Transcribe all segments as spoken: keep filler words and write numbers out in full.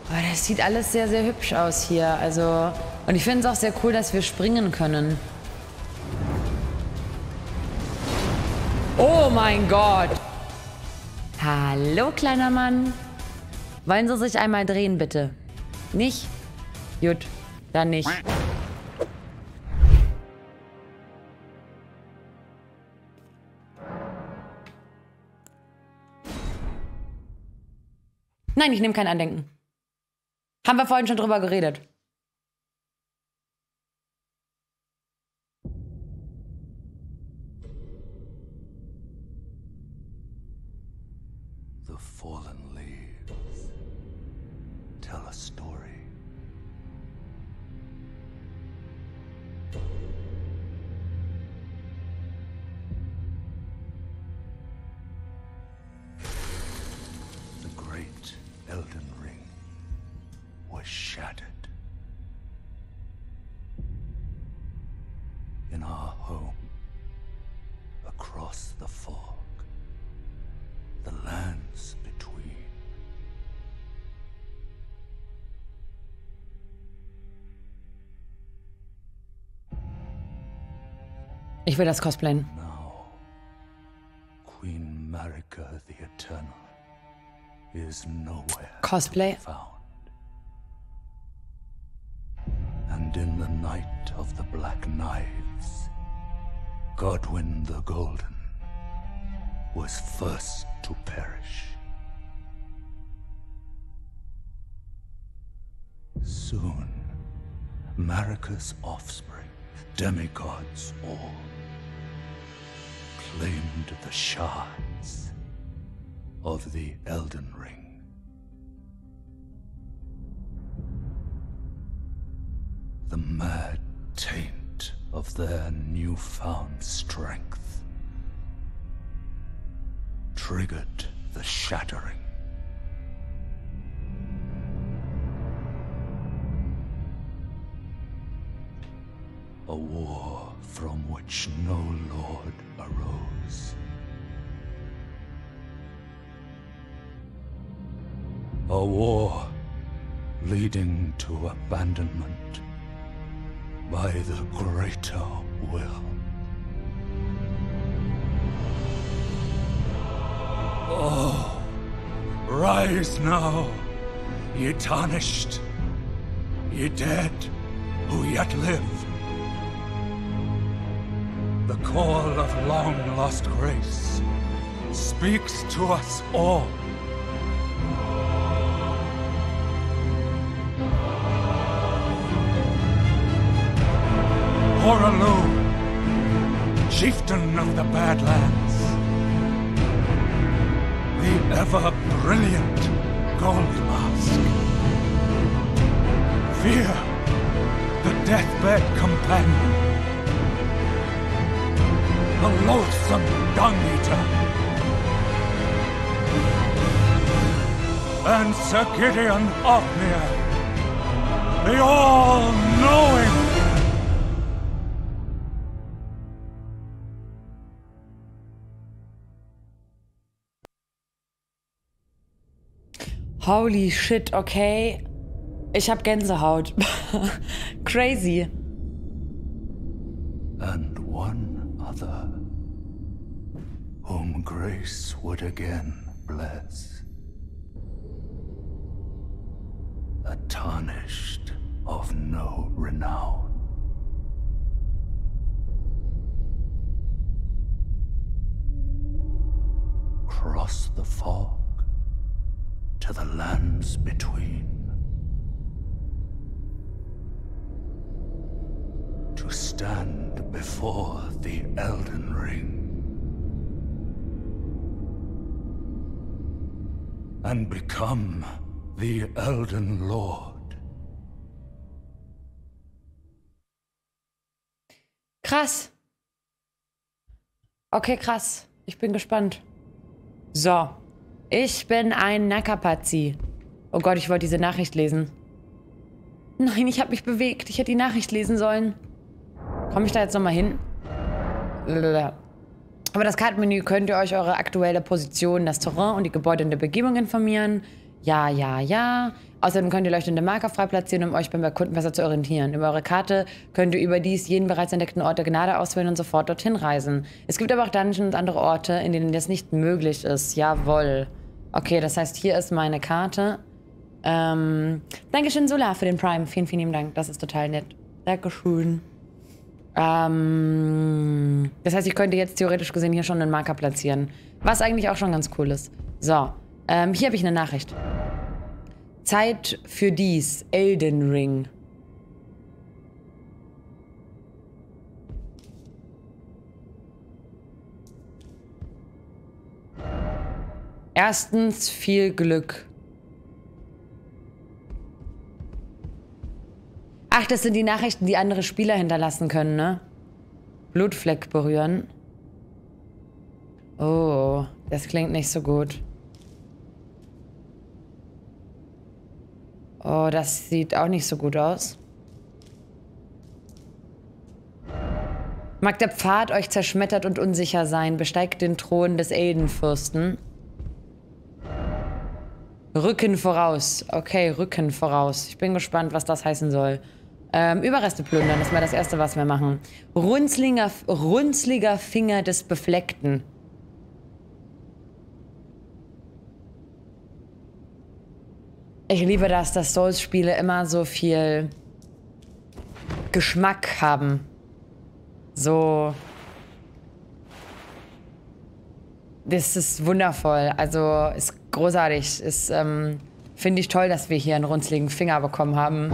Aber das sieht alles sehr, sehr hübsch aus hier. Also, und ich finde es auch sehr cool, dass wir springen können. Oh mein Gott. Hallo, kleiner Mann. Wollen Sie sich einmal drehen, bitte? Nicht? Gut, dann nicht. Nein, ich nehme kein Andenken. Haben wir vorhin schon drüber geredet. The fallen leaves tell a story. The great Elden Ring was shattered. In our home, across the fog, the lands between. Ich will das cosplayen. Now, Queen Marika the Eternal is nowhere Cosplay. to be found. And in the night of the Black Knives, Godwyn the Golden was first to perish. Soon, Marika's offspring, demigods all, claimed the shards of the Elden Ring. The mad taint of their newfound strength triggered the shattering. A war from which no lord arose. A war leading to abandonment by the greater will. Oh, rise now, ye tarnished, ye dead who yet live. The call of long-lost grace speaks to us all. Hoaraloo, chieftain of the Badlands, the ever-brilliant Gold Mask. Fear, the deathbed companion, the loathsome Dung-Eater, and Sir Gideon Ofnir, the all-knowing. Holy shit, okay. Ich hab Gänsehaut. Crazy. And one other, whom grace would again bless. A tarnished of no renown. Cross the fog to the lands between. To stand before the Elden Ring. And become the Elden Lord. Krass. Okay, krass. Ich bin gespannt. So. Ich bin ein Nakapazi. Oh Gott, ich wollte diese Nachricht lesen. Nein, ich habe mich bewegt. Ich hätte die Nachricht lesen sollen. Komme ich da jetzt nochmal hin? Aber das Kartenmenü könnt ihr euch eure aktuelle Position, das Terrain und die Gebäude in der Begehung informieren. Ja, ja, ja. Außerdem könnt ihr leuchtende Marker frei platzieren, um euch beim Erkunden besser zu orientieren. Über eure Karte könnt ihr überdies jeden bereits entdeckten Ort der Gnade auswählen und sofort dorthin reisen. Es gibt aber auch Dungeons und andere Orte, in denen das nicht möglich ist. Jawohl. Okay, das heißt, hier ist meine Karte. Ähm, Dankeschön, Solar, für den Prime. Vielen, vielen lieben Dank. Das ist total nett. Dankeschön. Ähm, das heißt, ich könnte jetzt theoretisch gesehen hier schon einen Marker platzieren. Was eigentlich auch schon ganz cool ist. So, ähm, hier habe ich eine Nachricht. Zeit für dies. Elden Ring. Erstens viel Glück. Ach, das sind die Nachrichten, die andere Spieler hinterlassen können, ne? Blutfleck berühren. Oh, das klingt nicht so gut. Oh, das sieht auch nicht so gut aus. Mag der Pfad euch zerschmettert und unsicher sein, besteigt den Thron des Eldenfürsten. Rücken voraus. Okay, Rücken voraus. Ich bin gespannt, was das heißen soll. Ähm, Überreste plündern, das wäre das Erste, was wir machen. Runzlinger, runzliger Finger des Befleckten. Ich liebe das, dass Souls-Spiele immer so viel Geschmack haben. So. Das ist wundervoll. Also, ist großartig. Ist, ähm, finde ich toll, dass wir hier einen runzligen Finger bekommen haben.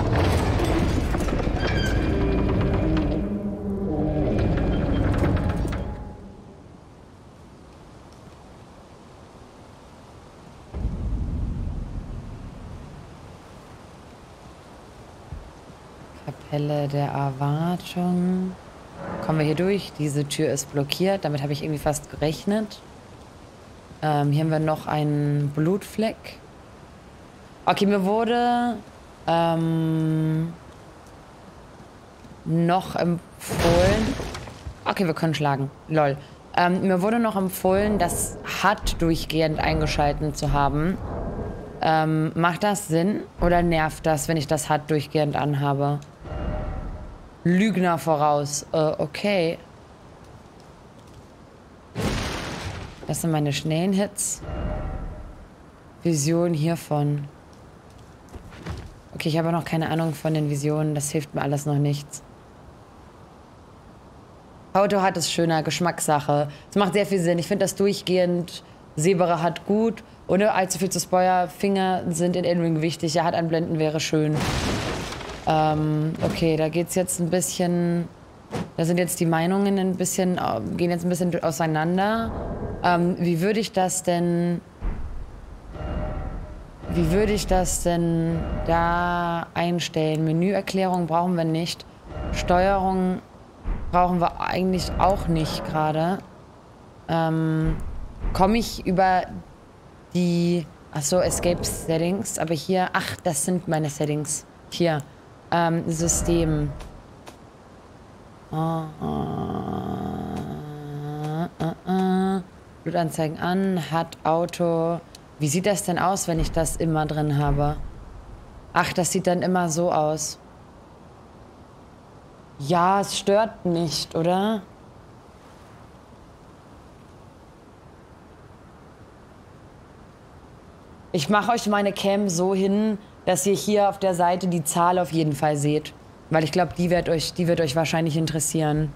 Kapelle der Erwartung. Kommen wir hier durch? Diese Tür ist blockiert. Damit habe ich irgendwie fast gerechnet. Ähm, hier haben wir noch einen Blutfleck. Okay, mir wurde ähm, noch empfohlen. Okay, wir können schlagen. Lol. Ähm, mir wurde noch empfohlen, das H U D durchgehend eingeschalten zu haben. Ähm, macht das Sinn? Oder nervt das, wenn ich das H U D durchgehend anhabe? Lügner voraus. Äh, okay. Das sind meine schnellen Hits. Vision hiervon. Okay, ich habe noch keine Ahnung von den Visionen. Das hilft mir alles noch nichts. Auto hat es schöner, Geschmackssache. Es macht sehr viel Sinn. Ich finde das durchgehend sehbare hat gut. Ohne allzu viel zu spoilern. Finger sind in Elden Ring wichtig. Ja, H U D anblenden wäre schön. Ähm, okay, da geht's jetzt ein bisschen... Da sind jetzt die Meinungen ein bisschen... Gehen jetzt ein bisschen auseinander. Ähm, wie würde ich das denn... Wie würde ich das denn da einstellen? Menüerklärung brauchen wir nicht. Steuerung brauchen wir eigentlich auch nicht gerade. Ähm, komme ich über die... Achso, Escape Settings. Aber hier... Ach, das sind meine Settings. Hier. Ähm, System. Uh, uh, uh, uh. Blutanzeigen an. Hat Auto... Wie sieht das denn aus, wenn ich das immer drin habe? Ach, das sieht dann immer so aus. Ja, es stört nicht, oder? Ich mache euch meine Cam so hin, dass ihr hier auf der Seite die Zahl auf jeden Fall seht. Weil ich glaube, die wird euch, die wird euch wahrscheinlich interessieren.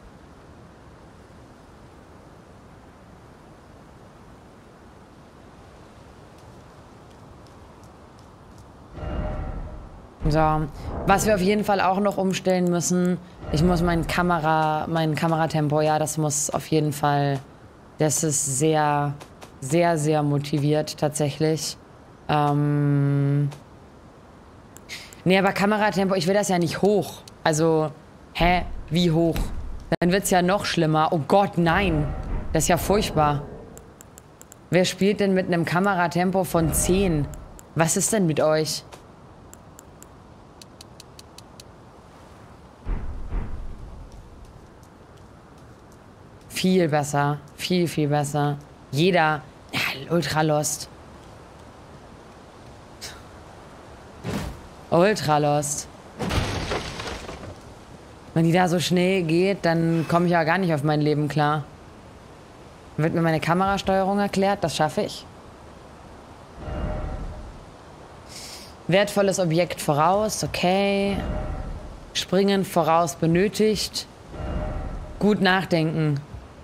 So, was wir auf jeden Fall auch noch umstellen müssen, ich muss mein Kamera, mein Kameratempo, ja, das muss auf jeden Fall, das ist sehr, sehr, sehr motiviert tatsächlich. Ähm, nee, aber Kameratempo, ich will das ja nicht hoch. Also, hä, wie hoch? Dann wird's ja noch schlimmer. Oh Gott, nein, das ist ja furchtbar. Wer spielt denn mit einem Kameratempo von zehn? Was ist denn mit euch? Viel besser. Viel, viel besser. Jeder... Ja, ultra lost. Ultra lost. Wenn die da so schnell geht, dann komme ich ja gar nicht auf mein Leben klar. Wird mir meine Kamerasteuerung erklärt? Das schaffe ich. Wertvolles Objekt voraus, okay. Springen voraus benötigt. Gut nachdenken.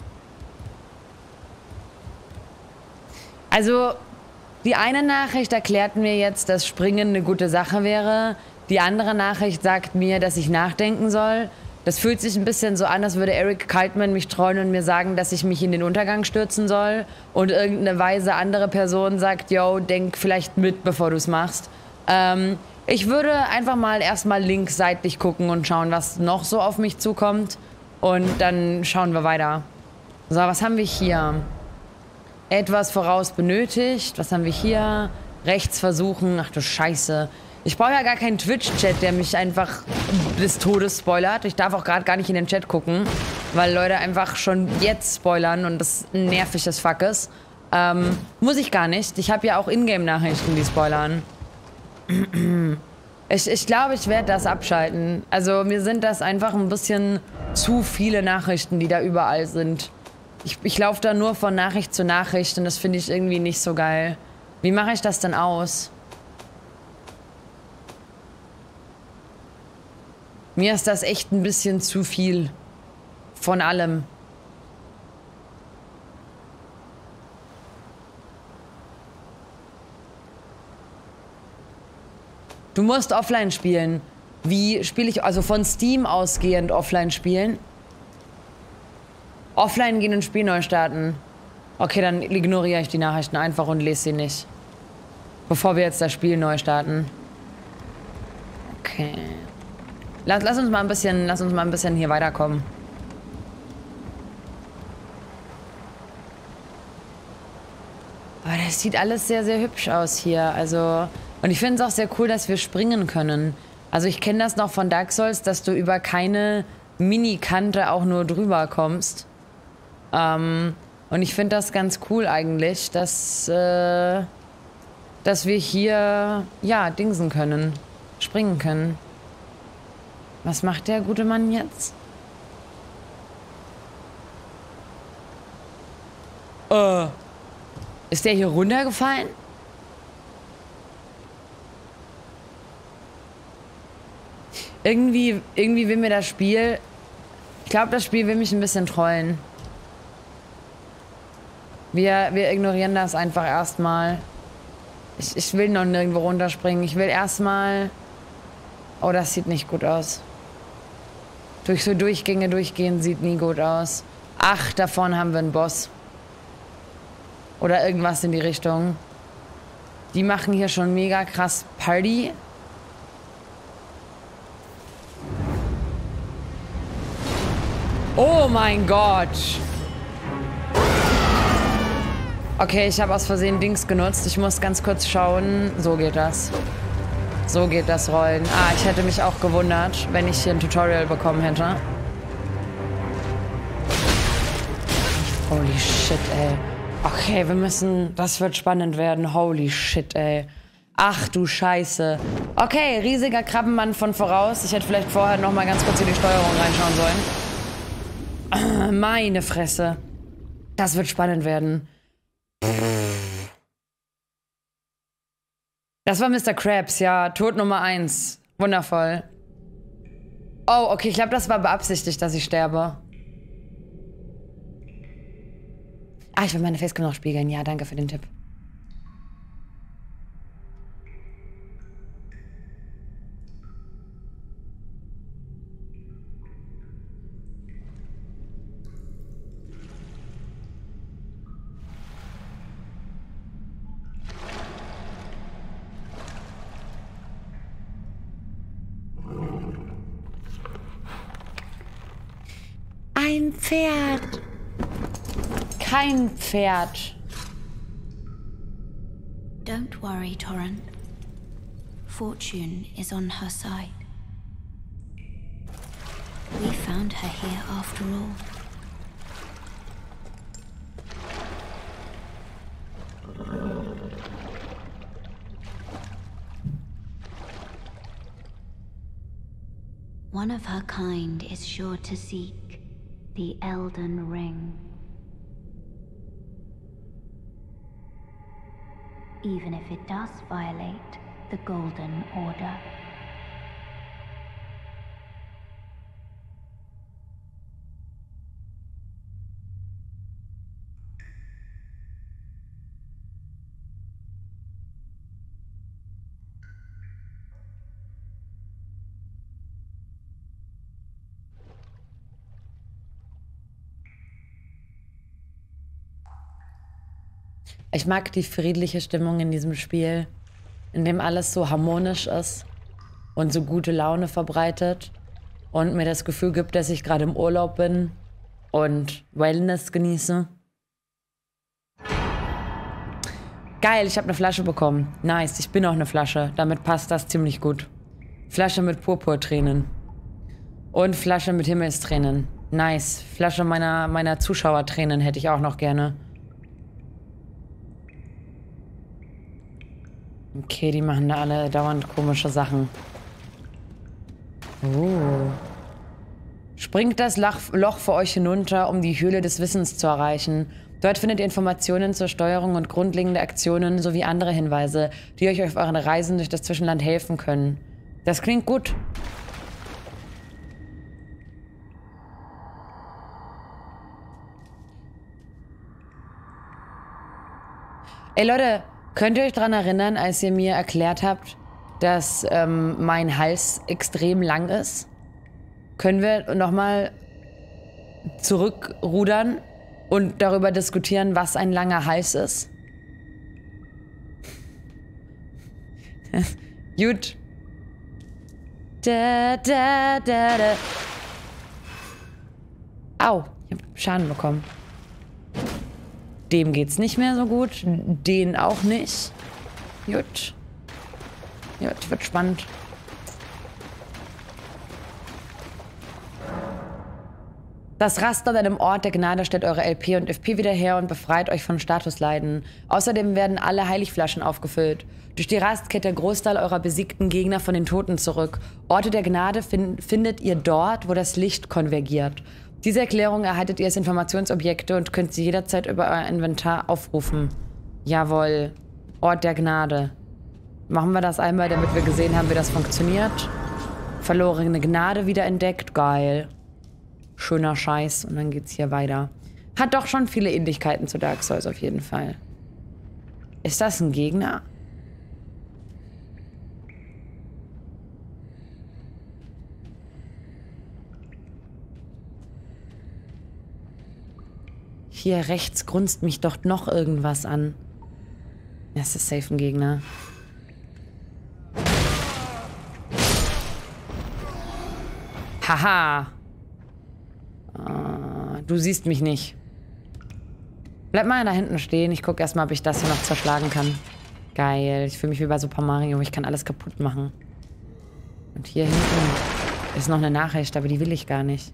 Also, die eine Nachricht erklärt mir jetzt, dass Springen eine gute Sache wäre. Die andere Nachricht sagt mir, dass ich nachdenken soll. Das fühlt sich ein bisschen so an, als würde Eric Kaltman mich trollen und mir sagen, dass ich mich in den Untergang stürzen soll. Und irgendeine weise andere Person sagt, yo, denk vielleicht mit, bevor du es machst. Ähm, ich würde einfach mal erstmal links seitlich gucken und schauen, was noch so auf mich zukommt. Und dann schauen wir weiter. So, was haben wir hier? Etwas voraus benötigt. Was haben wir hier? Rechts versuchen. Ach du Scheiße. Ich brauche ja gar keinen Twitch-Chat, der mich einfach des Todes spoilert. Ich darf auch gerade gar nicht in den Chat gucken, weil Leute einfach schon jetzt spoilern und das nervig as fuck ist. Ähm, muss ich gar nicht. Ich habe ja auch Ingame-Nachrichten, die spoilern. Ich, ich glaube, ich werde das abschalten. Also mir sind das einfach ein bisschen zu viele Nachrichten, die da überall sind. Ich, ich laufe da nur von Nachricht zu Nachricht und das finde ich irgendwie nicht so geil. Wie mache ich das denn aus? Mir ist das echt ein bisschen zu viel. Von allem. Du musst offline spielen. Wie spiele ich, also von Steam ausgehend offline spielen? Offline gehen und Spiel neu starten. Okay, dann ignoriere ich die Nachrichten einfach und lese sie nicht. Bevor wir jetzt das Spiel neu starten. Okay. Lass, lass uns mal ein bisschen, lass uns mal ein bisschen hier weiterkommen. Aber das sieht alles sehr, sehr hübsch aus hier. Also, und ich finde es auch sehr cool, dass wir springen können. Also ich kenne das noch von Dark Souls, dass du über keine Mini-Kante auch nur drüber kommst. Ähm, und ich finde das ganz cool eigentlich, dass, äh, dass wir hier, ja, dingsen können. Springen können. Was macht der gute Mann jetzt? Äh. Ist der hier runtergefallen? Irgendwie, irgendwie will mir das Spiel... Ich glaube, das Spiel will mich ein bisschen trollen. Wir, wir ignorieren das einfach erstmal. Ich, ich will noch nirgendwo runterspringen. Ich will erstmal... Oh, das sieht nicht gut aus. Durch so Durchgänge durchgehen sieht nie gut aus. Ach, da vorne haben wir einen Boss. Oder irgendwas in die Richtung. Die machen hier schon mega krass Party. Oh mein Gott. Okay, ich habe aus Versehen Dings genutzt. Ich muss ganz kurz schauen. So geht das. So geht das Rollen. Ah, ich hätte mich auch gewundert, wenn ich hier ein Tutorial bekommen hätte. Holy shit, ey. Okay, wir müssen... Das wird spannend werden. Holy shit, ey. Ach du Scheiße. Okay, riesiger Krabbenmann von voraus. Ich hätte vielleicht vorher noch mal ganz kurz in die Steuerung reinschauen sollen. Meine Fresse. Das wird spannend werden. Das war Mister Krabs, ja. Tod Nummer eins. Wundervoll. Oh, okay, ich glaube, das war beabsichtigt, dass ich sterbe. Ah, ich will meine Facecam noch spiegeln. Ja, danke für den Tipp. Ein Pferd. Kein Pferd. Don't worry, Torrent. Fortune is on her side. We found her here after all. One of her kind is sure to seek the Elden Ring. Even if it does violate the Golden Order. Ich mag die friedliche Stimmung in diesem Spiel, in dem alles so harmonisch ist und so gute Laune verbreitet und mir das Gefühl gibt, dass ich gerade im Urlaub bin und Wellness genieße. Geil, ich habe eine Flasche bekommen. Nice, ich bin auch eine Flasche. Damit passt das ziemlich gut. Flasche mit Purpurtränen. Und Flasche mit Himmelstränen. Nice. Flasche meiner, meiner Zuschauertränen hätte ich auch noch gerne. Okay, die machen da alle dauernd komische Sachen. Oh. Springt das Loch für euch hinunter, um die Höhle des Wissens zu erreichen. Dort findet ihr Informationen zur Steuerung und grundlegende Aktionen sowie andere Hinweise, die euch auf euren Reisen durch das Zwischenland helfen können. Das klingt gut. Ey Leute, könnt ihr euch daran erinnern, als ihr mir erklärt habt, dass ähm, mein Hals extrem lang ist? Können wir nochmal zurückrudern und darüber diskutieren, was ein langer Hals ist? Gut. Da, da, da, da. Au, ich hab Schaden bekommen. Dem geht's nicht mehr so gut. Den auch nicht. Gut. Gut, wird spannend. Das Raster an einem Ort der Gnade stellt eure L P und F P wieder her und befreit euch von Statusleiden. Außerdem werden alle Heiligflaschen aufgefüllt. Durch die Rast kehrt der Großteil eurer besiegten Gegner von den Toten zurück. Orte der Gnade fin- findet ihr dort, wo das Licht konvergiert. Diese Erklärung erhaltet ihr als Informationsobjekte und könnt sie jederzeit über euer Inventar aufrufen. Jawohl. Ort der Gnade. Machen wir das einmal, damit wir gesehen haben, wie das funktioniert. Verlorene Gnade wiederentdeckt. Geil. Schöner Scheiß. Und dann geht's hier weiter. Hat doch schon viele Ähnlichkeiten zu Dark Souls auf jeden Fall. Ist das ein Gegner? Hier rechts grunzt mich doch noch irgendwas an. Das ist safe ein Gegner. Haha. Uh, du siehst mich nicht. Bleib mal da hinten stehen. Ich gucke erstmal, ob ich das hier noch zerschlagen kann. Geil. Ich fühle mich wie bei Super Mario. Ich kann alles kaputt machen. Und hier hinten ist noch eine Nachricht, aber die will ich gar nicht.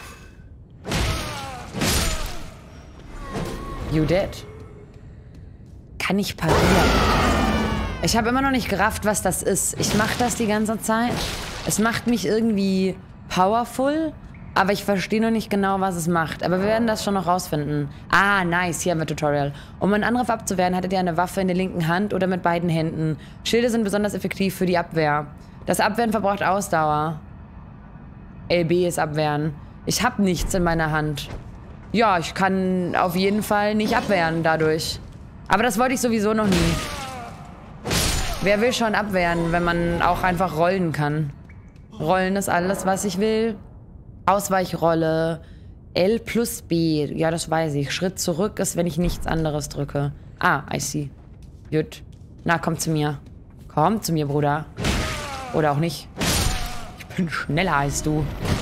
You dead? Kann ich parieren? Ich habe immer noch nicht gerafft, was das ist. Ich mache das die ganze Zeit. Es macht mich irgendwie powerful, aber ich verstehe noch nicht genau, was es macht. Aber wir werden das schon noch rausfinden. Ah, nice. Hier haben wir Tutorial. Um einen Angriff abzuwehren, hattet ihr eine Waffe in der linken Hand oder mit beiden Händen. Schilde sind besonders effektiv für die Abwehr. Das Abwehren verbraucht Ausdauer. L B ist Abwehren. Ich habe nichts in meiner Hand. Ja, ich kann auf jeden Fall nicht abwehren dadurch. Aber das wollte ich sowieso noch nie. Wer will schon abwehren, wenn man auch einfach rollen kann? Rollen ist alles, was ich will. Ausweichrolle. L plus B. Ja, das weiß ich. Schritt zurück ist, wenn ich nichts anderes drücke. Ah, I see. Gut. Na, komm zu mir. Komm zu mir, Bruder. Oder auch nicht. Ich bin schneller als du.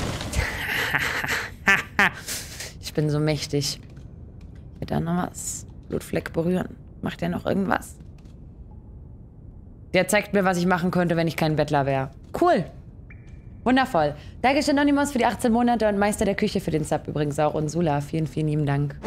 Ich bin so mächtig. Wird da noch was? Blutfleck berühren. Macht der noch irgendwas? Der zeigt mir, was ich machen könnte, wenn ich kein Bettler wäre. Cool. Wundervoll. Dankeschön, Anonymous, für die achtzehn Monate und Meister der Küche für den Sub übrigens auch. Und Sula, vielen, vielen lieben Dank.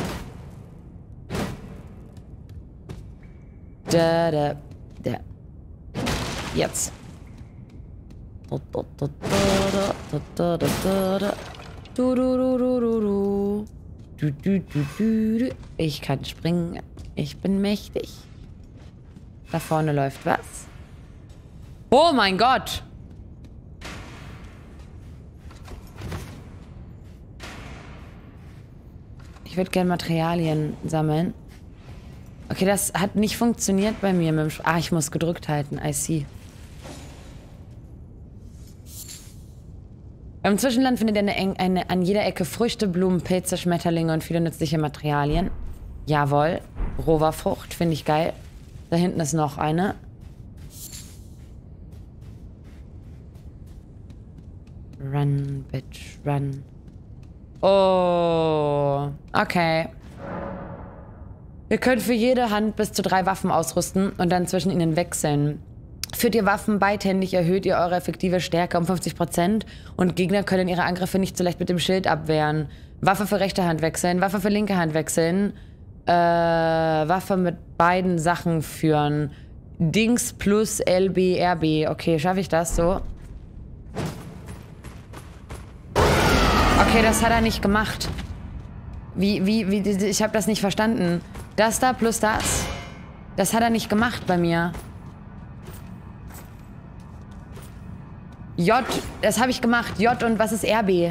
Da, da, da. Jetzt. Ich kann springen. Ich bin mächtig. Da vorne läuft was. Oh mein Gott! Ich würde gerne Materialien sammeln. Okay, das hat nicht funktioniert bei mir mit dem... Sch ah, ich muss gedrückt halten. I see. Im Zwischenland findet ihr eine, eine, an jeder Ecke Früchte, Blumen, Pilze, Schmetterlinge und viele nützliche Materialien. Jawohl. Roverfrucht, finde ich geil. Da hinten ist noch eine. Run, bitch, run. Oh, okay. Ihr könnt für jede Hand bis zu drei Waffen ausrüsten und dann zwischen ihnen wechseln. Führt ihr Waffen beidhändig, erhöht ihr eure effektive Stärke um fünfzig Prozent und Gegner können ihre Angriffe nicht so leicht mit dem Schild abwehren. Waffe für rechte Hand wechseln, Waffe für linke Hand wechseln, äh, Waffe mit beiden Sachen führen. Dings plus L B R B. Okay, schaffe ich das so? Okay, das hat er nicht gemacht. Wie, wie, wie, ich habe das nicht verstanden. Das da plus das. Das hat er nicht gemacht bei mir. J, das habe ich gemacht. J und was ist R B?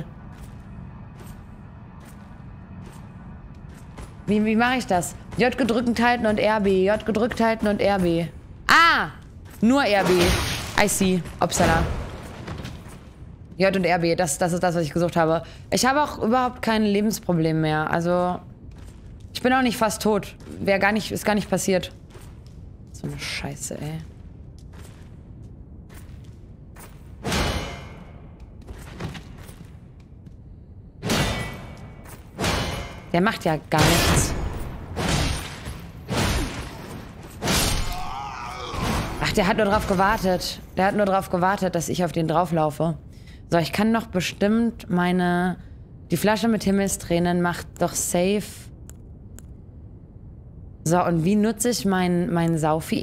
Wie, wie mache ich das? J gedrückt halten und R B. J gedrückt halten und R B. Ah! Nur R B. I see. Upsala. J und R B, das, das ist das, was ich gesucht habe. Ich habe auch überhaupt kein Lebensproblem mehr. Also, ich bin auch nicht fast tot. Wäre gar nicht, ist gar nicht passiert. So eine Scheiße, ey. Der macht ja gar nichts. Ach, der hat nur drauf gewartet. Der hat nur drauf gewartet, dass ich auf den drauflaufe. So, ich kann doch bestimmt meine... Die Flasche mit Himmelstränen macht doch safe. So, und wie nutze ich mein, mein Saufi?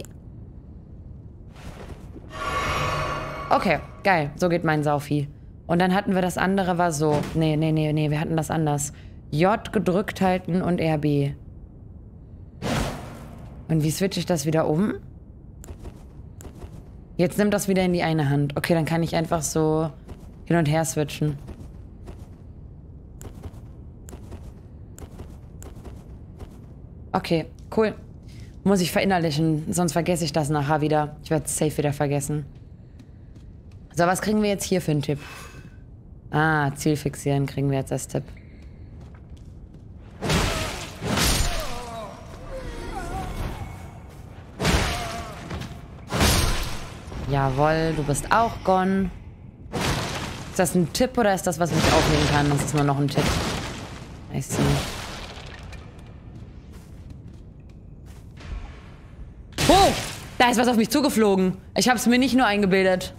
Okay, geil. So geht mein Saufi. Und dann hatten wir das andere, war so. Nee, nee, nee, nee, wir hatten das anders. J gedrückt halten und R B. Und wie switche ich das wieder um? Jetzt nimmt das wieder in die eine Hand. Okay, dann kann ich einfach so hin und her switchen. Okay, cool. Muss ich verinnerlichen, sonst vergesse ich das nachher wieder. Ich werde es safe wieder vergessen. So, was kriegen wir jetzt hier für einen Tipp? Ah, Ziel fixieren kriegen wir jetzt als Tipp. Jawohl, du bist auch gone. Ist das ein Tipp oder ist das, was mich aufnehmen kann? Das ist nur noch ein Tipp. I see. Oh! Da ist was auf mich zugeflogen. Ich habe es mir nicht nur eingebildet.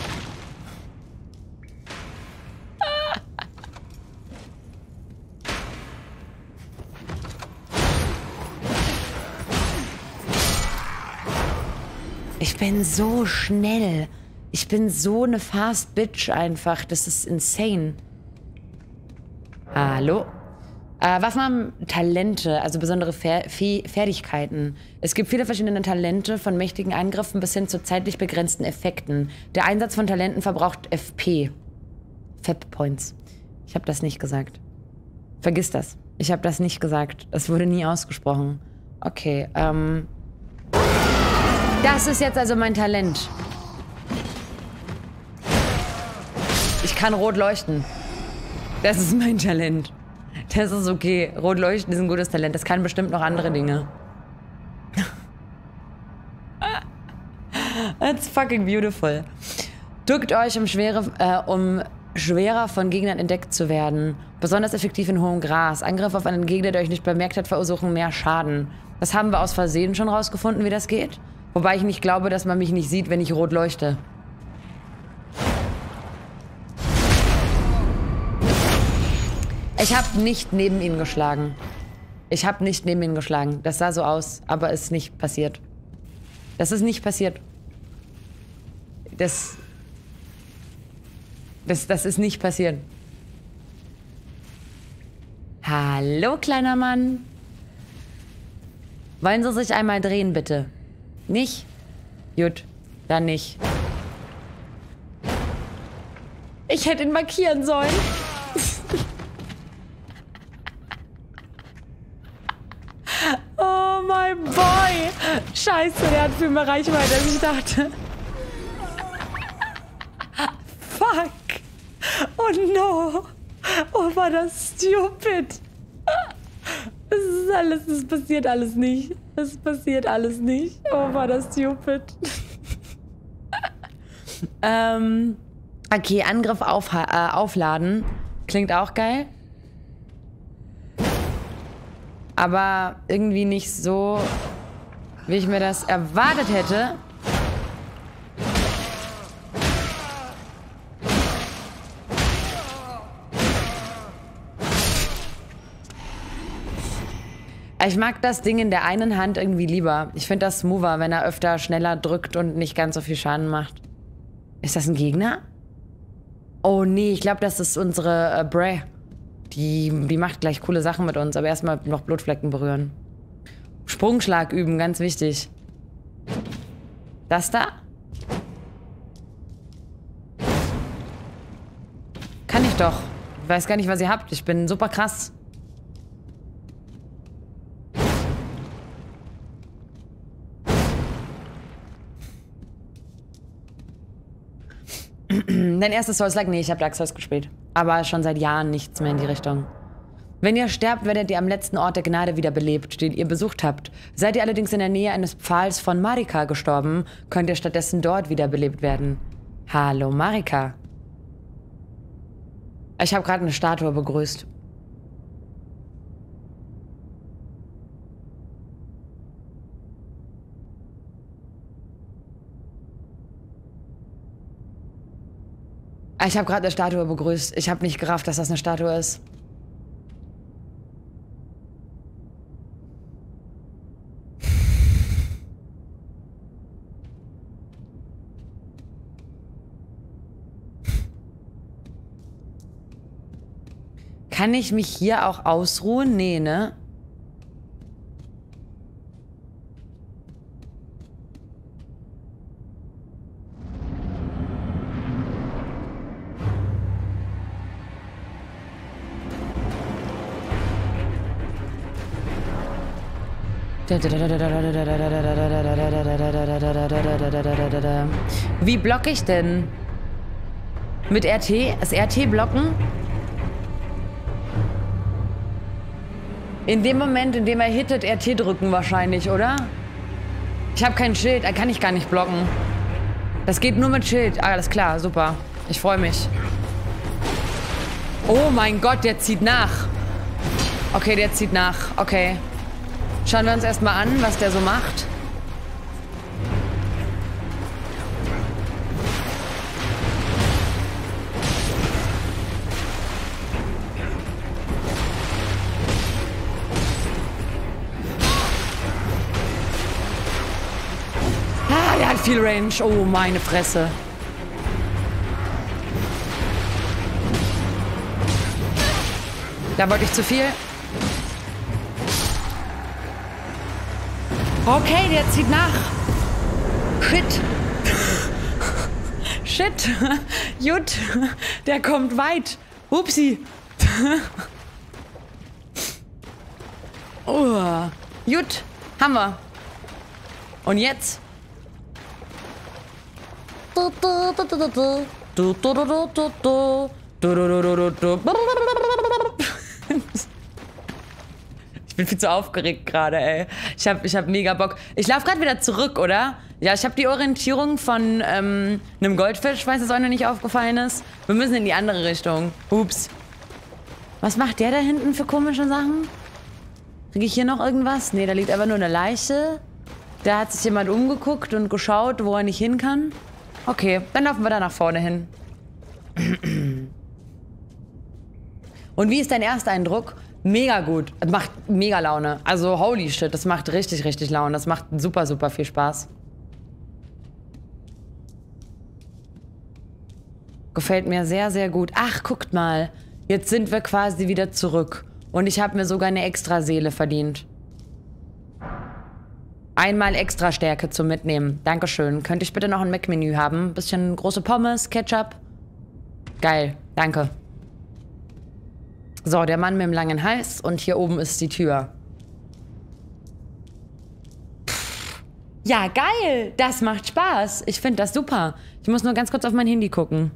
Ich bin so schnell. Ich bin so eine Fast Bitch einfach. Das ist insane. Hallo? Äh, Waffen haben Talente, also besondere Fer Fe Fertigkeiten. Es gibt viele verschiedene Talente, von mächtigen Angriffen bis hin zu zeitlich begrenzten Effekten. Der Einsatz von Talenten verbraucht F P. F P Points. Ich habe das nicht gesagt. Vergiss das. Ich habe das nicht gesagt. Das wurde nie ausgesprochen. Okay, ähm... das ist jetzt also mein Talent. Ich kann rot leuchten. Das ist mein Talent. Das ist okay. Rot leuchten ist ein gutes Talent. Das kann bestimmt noch andere Dinge. That's fucking beautiful. Drückt euch, um, schwere, äh, um schwerer von Gegnern entdeckt zu werden. Besonders effektiv in hohem Gras. Angriffe auf einen Gegner, der euch nicht bemerkt hat, verursachen mehr Schaden. Das haben wir aus Versehen schon rausgefunden, wie das geht. Wobei ich nicht glaube, dass man mich nicht sieht, wenn ich rot leuchte. Ich habe nicht neben ihn geschlagen. Ich habe nicht neben ihn geschlagen. Das sah so aus, aber ist nicht passiert. Das ist nicht passiert. Das... Das, das ist nicht passiert. Hallo, kleiner Mann. Wollen Sie sich einmal drehen, bitte? Nicht? Gut, dann nicht. Ich hätte ihn markieren sollen. Oh, mein Boy. Scheiße, der hat viel mehr Reichweite, als ich dachte. Fuck. Oh no. Oh, war das stupid. Das ist alles, das passiert alles nicht. Das passiert alles nicht. Oh, war das stupid. ähm, okay, Angriff auf, äh, aufladen. Klingt auch geil. Aber irgendwie nicht so, wie ich mir das erwartet hätte. Ich mag das Ding in der einen Hand irgendwie lieber. Ich finde das smoother, wenn er öfter schneller drückt und nicht ganz so viel Schaden macht. Ist das ein Gegner? Oh nee, ich glaube, das ist unsere äh, Bray. Die, die macht gleich coole Sachen mit uns, aber erstmal noch Blutflecken berühren. Sprungschlag üben, ganz wichtig. Das da? Kann ich doch. Ich weiß gar nicht, was ihr habt. Ich bin super krass. Dein erstes Souls-like? Nee, ich habe Dark Souls gespielt. Aber schon seit Jahren nichts mehr in die Richtung. Wenn ihr sterbt, werdet ihr am letzten Ort der Gnade wiederbelebt, den ihr besucht habt. Seid ihr allerdings in der Nähe eines Pfahls von Marika gestorben, könnt ihr stattdessen dort wiederbelebt werden. Hallo, Marika. Ich habe gerade eine Statue begrüßt. Ich habe gerade eine Statue begrüßt. Ich habe nicht gerafft, dass das eine Statue ist. Kann ich mich hier auch ausruhen? Nee, ne? Wie blocke ich denn? Mit R T? Das R T blocken? In dem Moment, in dem er hittet, R T drücken wahrscheinlich, oder? Ich habe kein Schild, da kann ich gar nicht blocken. Das geht nur mit Schild. Ah, alles klar, super. Ich freue mich. Oh mein Gott, der zieht nach. Okay, der zieht nach. Okay. Schauen wir uns erstmal an, was der so macht. Ah, der hat viel Range. Oh, meine Fresse. Da wollte ich zu viel. Okay, der zieht nach. Shit. Shit. Jut. Der kommt weit. Upsi. Oh. Jut. Haben wir. Und jetzt? Ich bin viel zu aufgeregt gerade, ey. Ich hab, ich hab mega Bock. Ich laufe gerade wieder zurück, oder? Ja, ich habe die Orientierung von ähm, einem Goldfisch, falls es euch noch nicht aufgefallen ist. Wir müssen in die andere Richtung. Ups. Was macht der da hinten für komische Sachen? Kriege ich hier noch irgendwas? Nee, da liegt einfach nur eine Leiche. Da hat sich jemand umgeguckt und geschaut, wo er nicht hin kann. Okay, dann laufen wir da nach vorne hin. Und wie ist dein Ersteindruck? Mega gut. Das macht mega Laune. Also holy shit, das macht richtig, richtig Laune. Das macht super, super viel Spaß. Gefällt mir sehr, sehr gut. Ach, guckt mal. Jetzt sind wir quasi wieder zurück. Und ich habe mir sogar eine extra Seele verdient. Einmal extra Stärke zum Mitnehmen. Dankeschön. Könnte ich bitte noch ein Mac-Menü haben? Bisschen große Pommes, Ketchup. Geil. Danke. So, der Mann mit dem langen Hals. Und hier oben ist die Tür. Pff. Ja, geil. Das macht Spaß. Ich finde das super. Ich muss nur ganz kurz auf mein Handy gucken.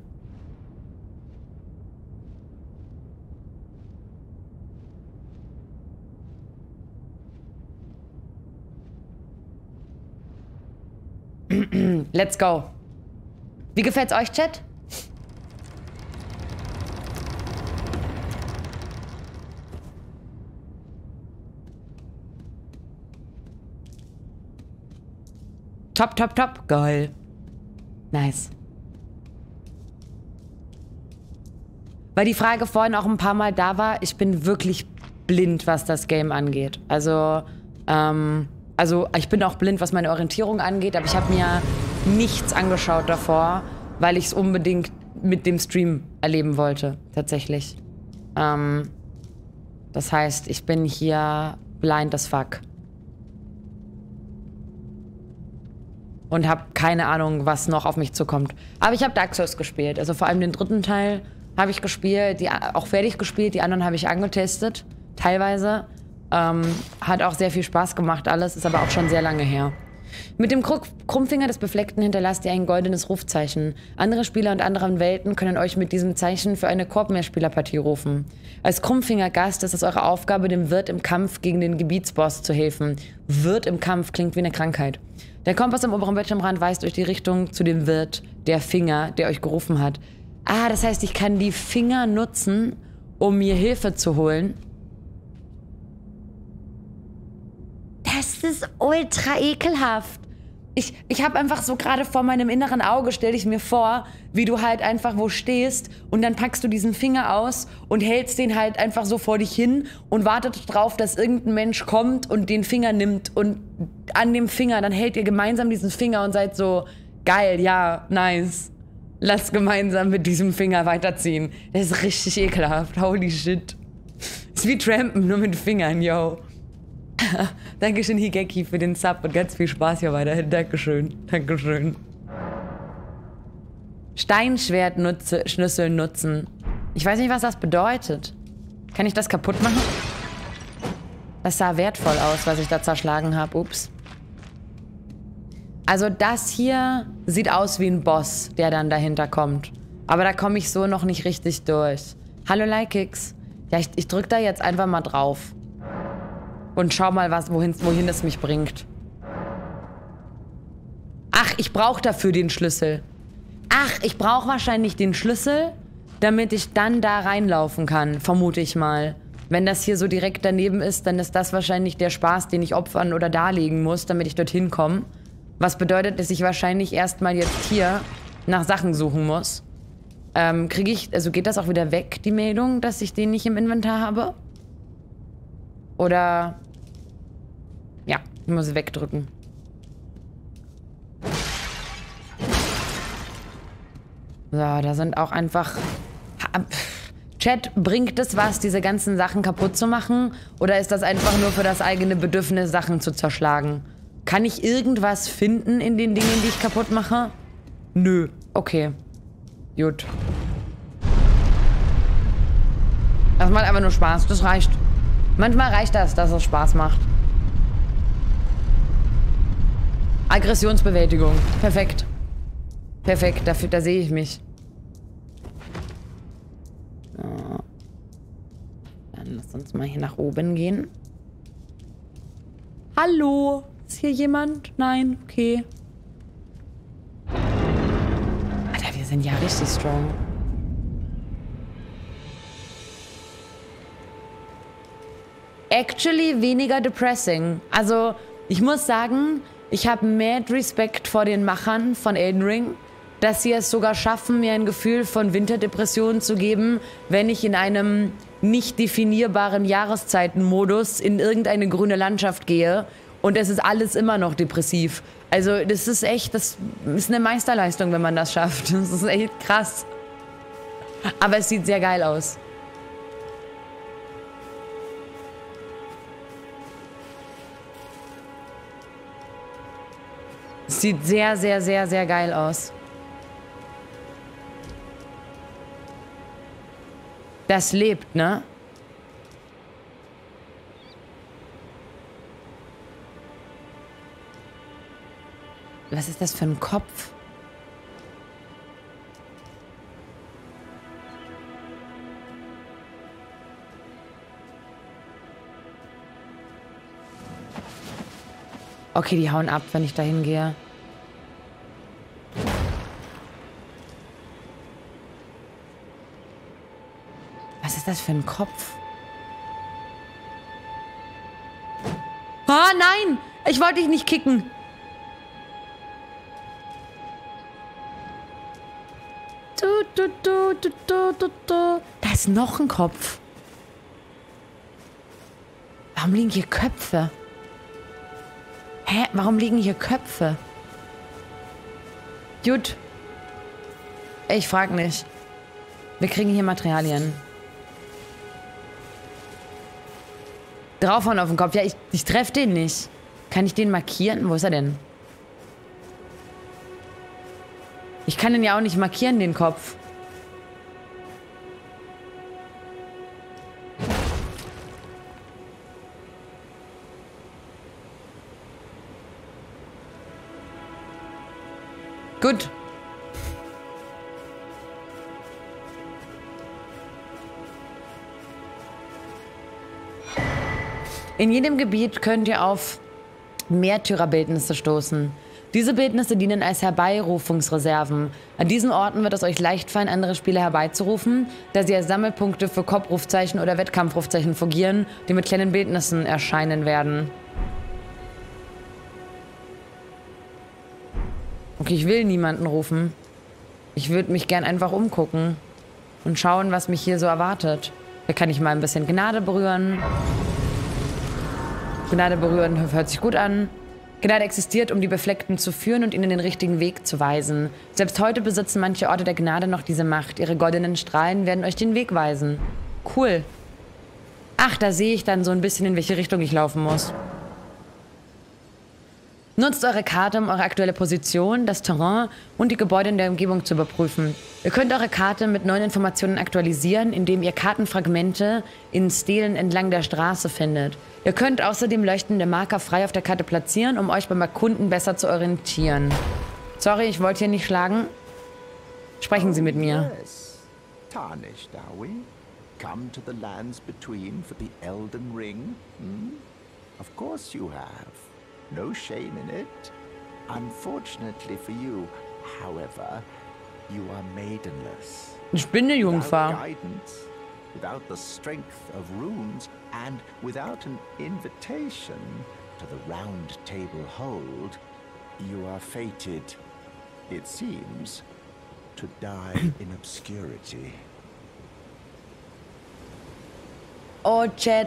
Let's go. Wie gefällt's euch, Chat? Top, top, top. Geil. Nice. Weil die Frage vorhin auch ein paar Mal da war, ich bin wirklich blind, was das Game angeht. Also, ähm... Also, ich bin auch blind, was meine Orientierung angeht, aber ich habe mir nichts angeschaut davor, weil ich es unbedingt mit dem Stream erleben wollte, tatsächlich. Ähm, das heißt, ich bin hier blind as fuck. Und habe keine Ahnung, was noch auf mich zukommt. Aber ich habe Dark Souls gespielt, also vor allem den dritten Teil habe ich gespielt, die, auch fertig gespielt, die anderen habe ich angetestet, teilweise. Ähm, hat auch sehr viel Spaß gemacht alles, ist aber auch schon sehr lange her. Mit dem Krummfinger des Befleckten hinterlasst ihr ein goldenes Rufzeichen. Andere Spieler und anderen Welten können euch mit diesem Zeichen für eine Koop-Mehrspielerpartie rufen. Als Krummfinger-Gast ist es eure Aufgabe, dem Wirt im Kampf gegen den Gebietsboss zu helfen. Wirt im Kampf klingt wie eine Krankheit. Der Kompass am oberen Bildschirmrand weist euch die Richtung zu dem Wirt, der Finger, der euch gerufen hat. Ah, das heißt, ich kann die Finger nutzen, um mir Hilfe zu holen. Das ist ultra ekelhaft. Ich, ich habe einfach so gerade vor meinem inneren Auge, stell ich mir vor, wie du halt einfach wo stehst und dann packst du diesen Finger aus und hältst den halt einfach so vor dich hin und wartet drauf, dass irgendein Mensch kommt und den Finger nimmt und an dem Finger, dann hält ihr gemeinsam diesen Finger und seid so, geil, ja, nice. Lass gemeinsam mit diesem Finger weiterziehen. Das ist richtig ekelhaft, holy shit. Ist wie Trampen, nur mit Fingern, yo. Dankeschön, Higeki, für den Sub und ganz viel Spaß hier weiterhin. Dankeschön. Dankeschön. Steinschwertschlüssel nutzen. Ich weiß nicht, was das bedeutet. Kann ich das kaputt machen? Das sah wertvoll aus, was ich da zerschlagen habe. Ups. Also das hier sieht aus wie ein Boss, der dann dahinter kommt. Aber da komme ich so noch nicht richtig durch. Hallo, Lykix. Ja, ich, ich drück da jetzt einfach mal drauf. Und schau mal, was, wohin, wohin es mich bringt. Ach, ich brauche dafür den Schlüssel. Ach, ich brauche wahrscheinlich den Schlüssel, damit ich dann da reinlaufen kann, vermute ich mal. Wenn das hier so direkt daneben ist, dann ist das wahrscheinlich der Spaß, den ich opfern oder darlegen muss, damit ich dorthin komme. Was bedeutet, dass ich wahrscheinlich erstmal jetzt hier nach Sachen suchen muss. Ähm, kriege ich, also geht das auch wieder weg, die Meldung, dass ich den nicht im Inventar habe? Oder... Ja, ich muss es wegdrücken. So, da sind auch einfach... Chat, bringt es was, diese ganzen Sachen kaputt zu machen? Oder ist das einfach nur für das eigene Bedürfnis, Sachen zu zerschlagen? Kann ich irgendwas finden in den Dingen, die ich kaputt mache? Nö. Okay. Gut. Das macht einfach nur Spaß. Das reicht. Manchmal reicht das, dass es Spaß macht. Aggressionsbewältigung. Perfekt. Perfekt, dafür, da sehe ich mich. So. Dann lass uns mal hier nach oben gehen. Hallo? Ist hier jemand? Nein? Okay. Alter, wir sind ja richtig strong. Actually weniger depressing. Also, ich muss sagen, ich habe mad Respekt vor den Machern von Elden Ring, dass sie es sogar schaffen, mir ein Gefühl von Winterdepressionen zu geben, wenn ich in einem nicht definierbaren Jahreszeitenmodus in irgendeine grüne Landschaft gehe und es ist alles immer noch depressiv. Also, das ist echt, das ist eine Meisterleistung, wenn man das schafft. Das ist echt krass. Aber es sieht sehr geil aus. Es sieht sehr, sehr, sehr, sehr geil aus. Das lebt, ne? Was ist das für ein Kopf? Okay, die hauen ab, wenn ich da hingehe. Was ist das für ein Kopf? Ah, nein! Ich wollte dich nicht kicken. Du, du, du, du, du, du, du. Da ist noch ein Kopf. Warum liegen hier Köpfe? Hä? Warum liegen hier Köpfe? Gut. Ich frag nicht. Wir kriegen hier Materialien. Draufhauen auf den Kopf. Ja, ich, ich treffe den nicht. Kann ich den markieren? Wo ist er denn? Ich kann den ja auch nicht markieren, den Kopf. Gut. In jedem Gebiet könnt ihr auf Märtyrerbildnisse stoßen. Diese Bildnisse dienen als Herbeirufungsreserven. An diesen Orten wird es euch leicht fallen, andere Spieler herbeizurufen, da sie als Sammelpunkte für Kopfrufzeichen oder Wettkampfrufzeichen fungieren, die mit kleinen Bildnissen erscheinen werden. Okay, ich will niemanden rufen. Ich würde mich gern einfach umgucken und schauen, was mich hier so erwartet. Da kann ich mal ein bisschen Gnade berühren. Gnade berühren hört sich gut an. Gnade existiert, um die Befleckten zu führen und ihnen den richtigen Weg zu weisen. Selbst heute besitzen manche Orte der Gnade noch diese Macht. Ihre goldenen Strahlen werden euch den Weg weisen. Cool. Ach, da sehe ich dann so ein bisschen, in welche Richtung ich laufen muss. Nutzt eure Karte, um eure aktuelle Position, das Terrain und die Gebäude in der Umgebung zu überprüfen. Ihr könnt eure Karte mit neuen Informationen aktualisieren, indem ihr Kartenfragmente in Stelen entlang der Straße findet. Ihr könnt außerdem leuchtende Marker frei auf der Karte platzieren, um euch beim Erkunden besser zu orientieren. Sorry, ich wollte hier nicht schlagen. Sprechen Sie mit mir. Yes. Tarnished, are we? Come to the lands between for the Elden Ring? Hmm? Of course you have. No shame in it. Unfortunately for you, however, you are maidenless. Ich bin eine Jungfer. Without guidance, without the strength of runes, and without an invitation to the Round Table Hold, you are fated, it seems, to die in obscurity. Oh, Chat.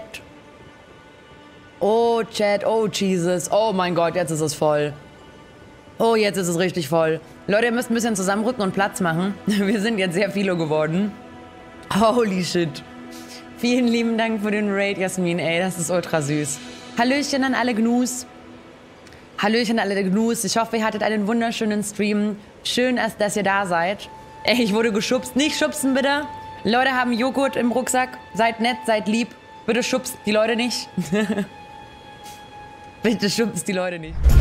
Oh, Chat. Oh, Jesus. Oh mein Gott, jetzt ist es voll. Oh, jetzt ist es richtig voll. Leute, ihr müsst ein bisschen zusammenrücken und Platz machen. Wir sind jetzt sehr viele geworden. Holy shit. Vielen lieben Dank für den Raid, Jasmin. Ey, das ist ultra süß. Hallöchen an alle Gnus. Hallöchen an alle Gnus. Ich hoffe, ihr hattet einen wunderschönen Stream. Schön, dass ihr da seid. Ey, ich wurde geschubst. Nicht schubsen, bitte. Leute haben Joghurt im Rucksack. Seid nett, seid lieb. Bitte schubst die Leute nicht. Bitte schubst die Leute nicht.